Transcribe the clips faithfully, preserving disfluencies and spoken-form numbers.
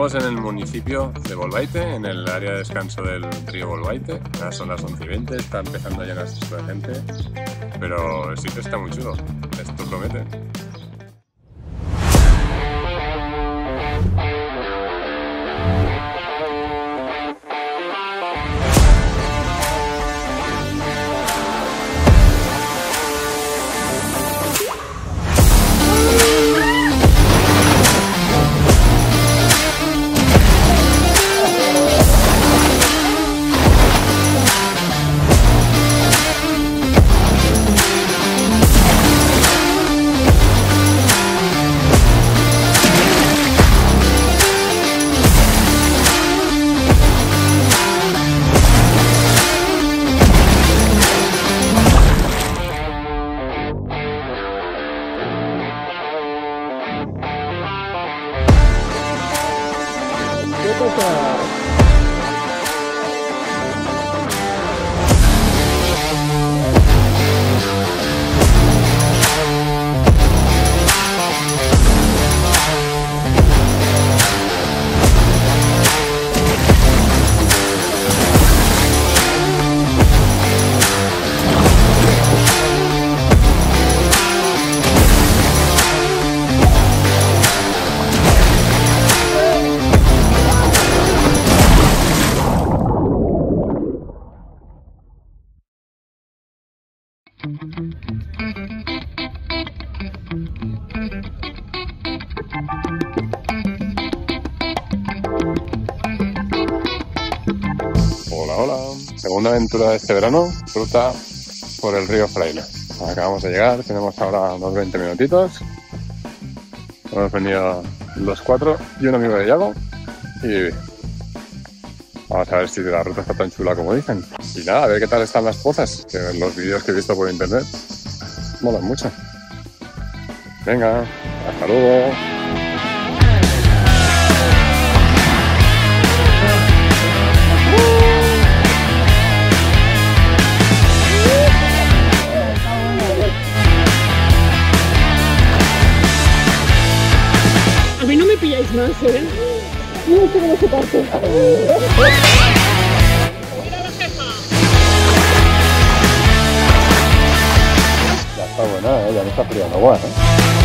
Estamos en el municipio de Bolbaite, en el área de descanso del río Bolbaite. Ya son las once y veinte, está empezando a llenarse esto de gente, pero el sitio está muy chulo, esto promete. Hola, hola. Segunda aventura de este verano, ruta por el río Fraile. Acabamos de llegar, tenemos ahora unos veinte minutitos. Hemos venido los cuatro y un amigo de Yago. Y vamos a ver si la ruta está tan chula como dicen. Y nada, a ver qué tal están las pozas, que los vídeos que he visto por internet molan mucho. Venga, hasta luego. A mí no me pilláis más, ¿eh? No sé cómo se parte. Ya está buena, ¿eh? Ya no está fría el agua, ¿eh?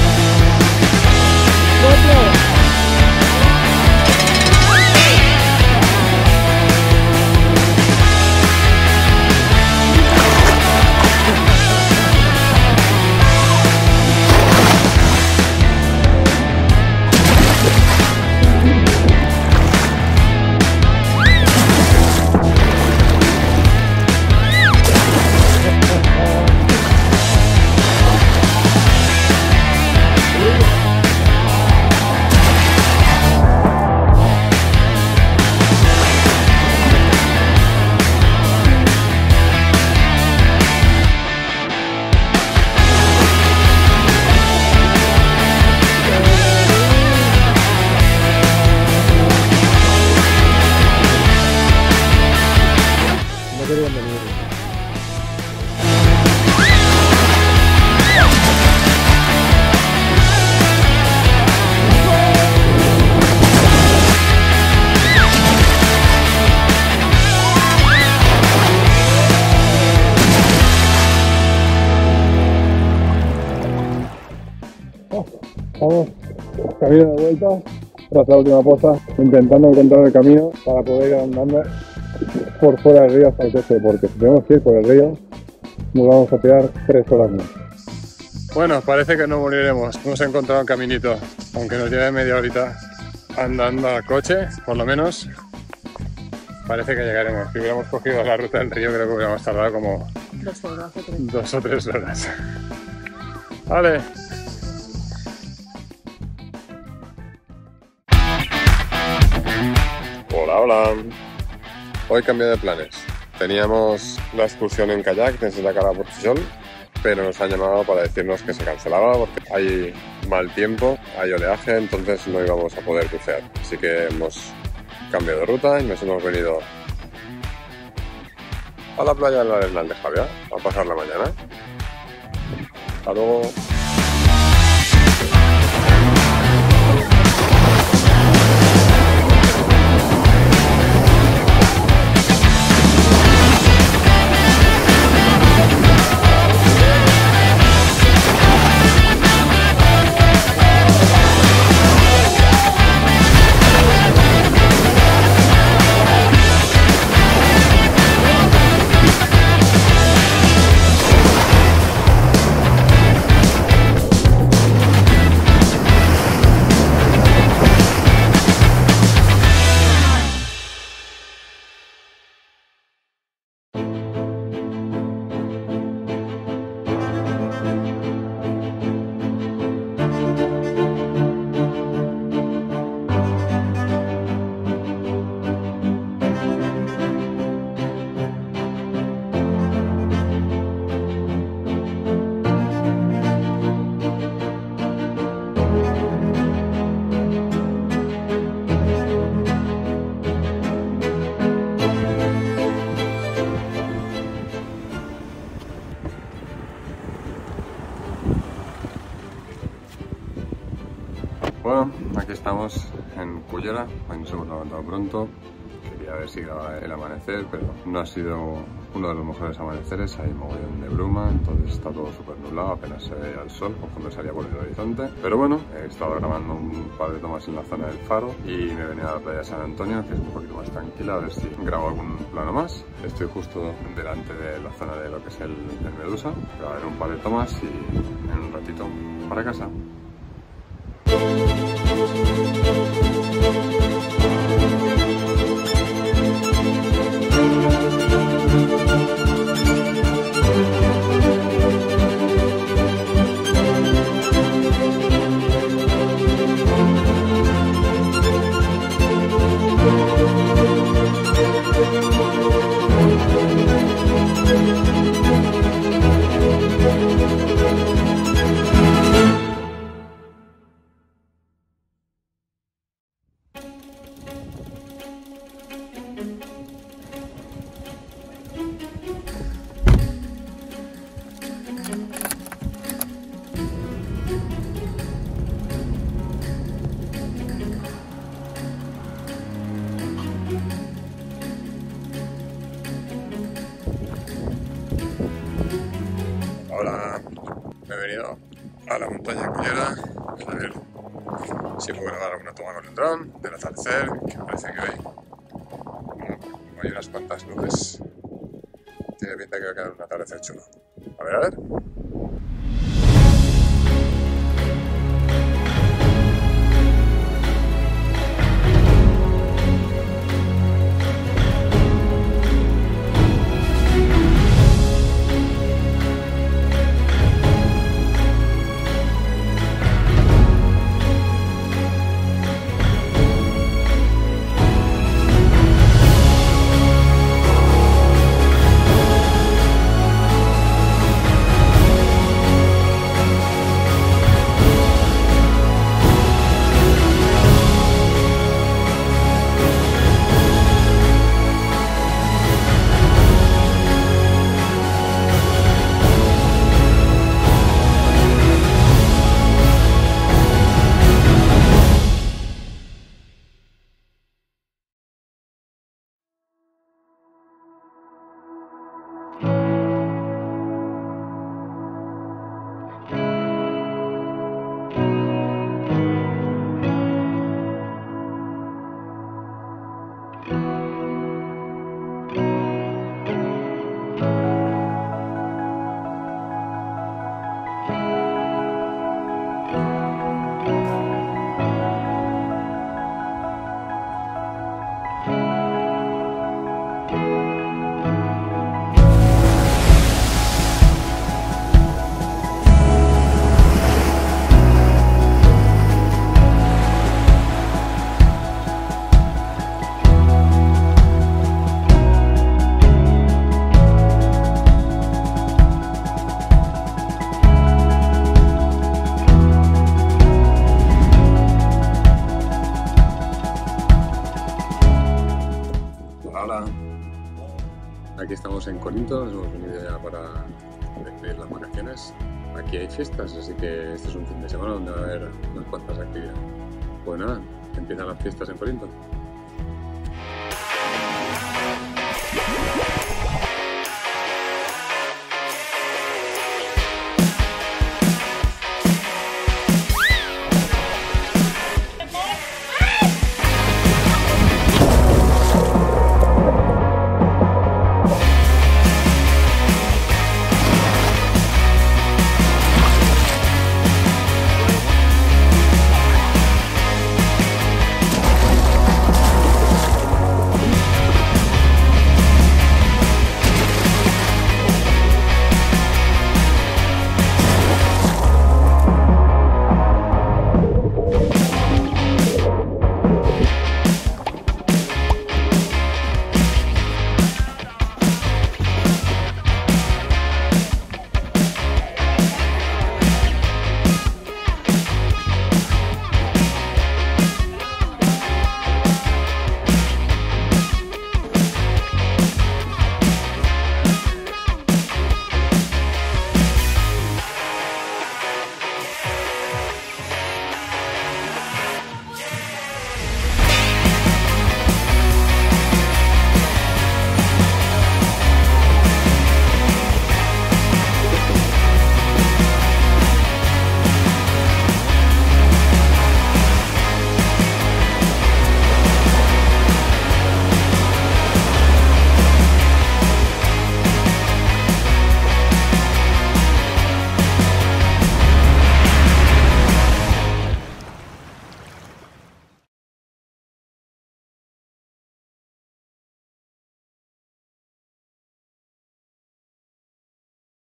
Vamos, camino de vuelta tras la última poza, intentando encontrar el camino para poder ir andando por fuera del río hasta el coche, porque si tenemos que ir por el río nos vamos a tirar tres horas más. Bueno, parece que no moriremos, hemos encontrado un caminito, aunque nos lleve media horita andando al coche, por lo menos parece que llegaremos. Si hubiéramos cogido la ruta del río creo que hubiéramos tardado como Dos horas o tres. dos o tres horas. Vale. Hola, hola. Hoy cambio de planes. Teníamos la excursión en kayak desde la cara Portillol, pero nos han llamado para decirnos que se cancelaba porque hay mal tiempo, hay oleaje, entonces no íbamos a poder bucear. Así que hemos cambiado de ruta y nos hemos venido a la playa del Arenal de Javia a pasar la mañana. Hasta luego. Cullera. Hoy nos hemos levantado pronto. Quería ver si grababa el amanecer, pero no ha sido uno de los mejores amaneceres. Hay mogollón de bruma, entonces está todo súper nublado, apenas se veía el sol cuando salía por el horizonte. Pero bueno, he estado grabando un par de tomas en la zona del Faro y me he venido a la playa de San Antonio, que es un poquito más tranquila, a ver si grabo algún plano más. Estoy justo delante de la zona de lo que es el, el Medusa. Grabaré un par de tomas y en un ratito para casa. Ahora me he venido a la montaña Cullera a ver si puedo grabar alguna toma con el dron del atardecer, que me parece que hoy como hay unas cuantas nubes, tiene pinta que va a quedar un atardecer chulo. A ver, a ver. Hola, aquí estamos en Corinto, nos hemos venido ya para despedir las vacaciones. Aquí hay fiestas, así que este es un fin de semana donde va a haber unas cuantas actividades. Pues nada, empiezan las fiestas en Corinto.